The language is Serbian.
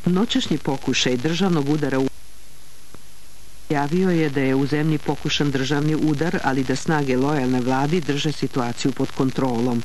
Noćašnji pokušaj državnog udara javio je da je u zemlji pokušan državni udar, ali da snage lojalne vladi drže situaciju pod kontrolom.